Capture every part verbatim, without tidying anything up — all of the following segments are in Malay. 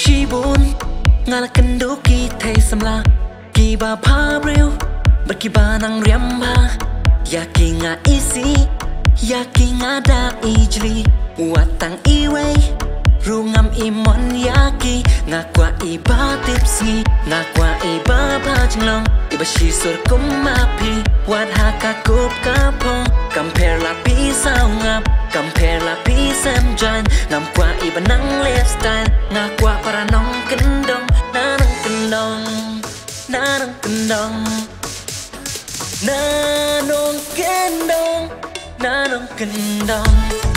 Shibun ngala kenduki thay samla kiba pabril berkiba nang riamba yaki nga isi yaki nga da ijli watang iway rungam imon yaki ngakwa iba tipsi ngakwa iba bajnglong iba shisur kumapi wat hakakup kapong compare la pisau ngap compare la pisam jan ngakwa iba nang lifestyle ngakwa para nong kendong nanang kendong nanang kendong nanong kendong nanong kendong.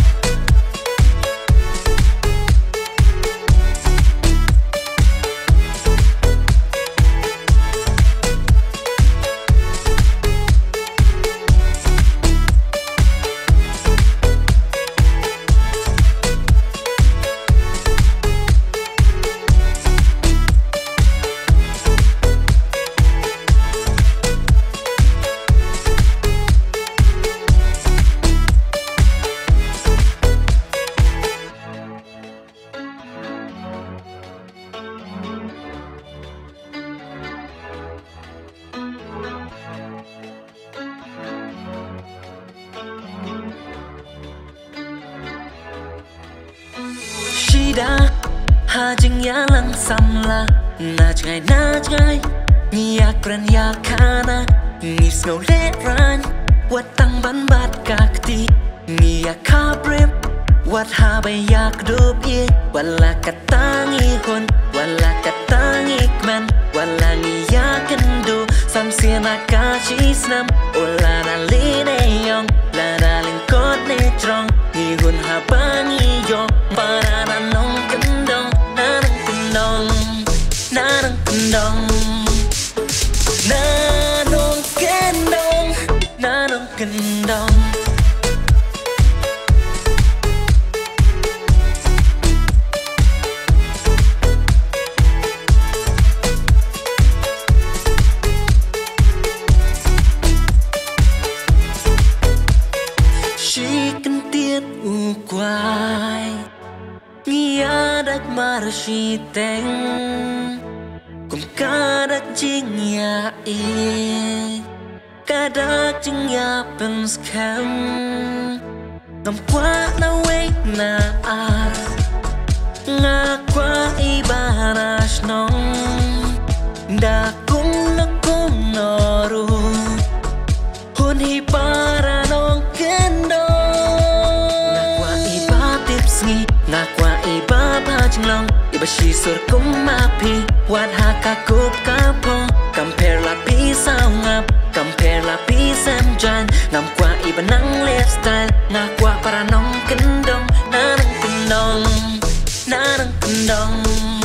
Shida hajing ya lang samla na jngay na jngay ngiyak ran ya kana ngis ngau le ran watang ban bat kakti ngiyak kabrem wat habay yak dup ye wala katangi kon wala katangi kman wala ngiyak kendo samsina kashisnam ola na lineyong la na lingkot ni trong ngihun habangi yo para nanong kendong nanang kendong nanang kendong nanong kendong nanong kendong. She can tiết u quai Nghĩa đất mà she tên Cùng cả đất chính nhà y Cả đất chính nhà bên skam Ngầm quá na wait na a Nga quá i ba na shnong Da kung na kung noru Hun hi para nong kendo Ngakwa iba tipsngi Ngakwa iba bajnglong Iba shisur kumapi Wat hakakup kapong Compare la pisau ngap Compare la pisam jan Ngakwa iba nang lifestyle Ngakwa para nong kendong Nanang kendong Nanang kendong.